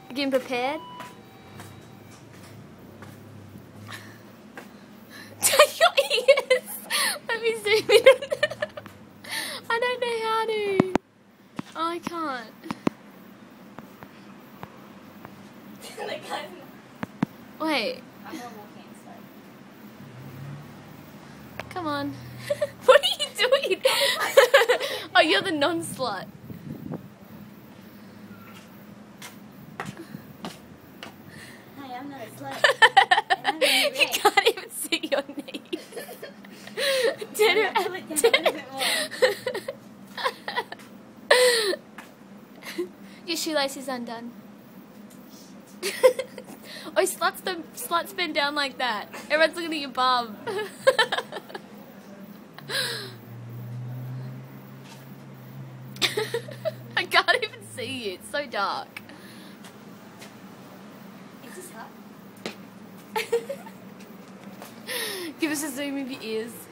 Getting prepared? Your ears! Let me zoom in. I don't know how to. Oh, I can't. Wait. I'm gonna walk in, so. Come on. What are you doing? Oh, you're the non-slut. Hey, I'm not a slut. You can't even see your knees. Pull it down a little bit more. Your shoelace is undone. Oh, sluts bend down like that. Everyone's looking at your bum. I can't even see you. It's so dark. Is this hot? Give us a zoom of your ears.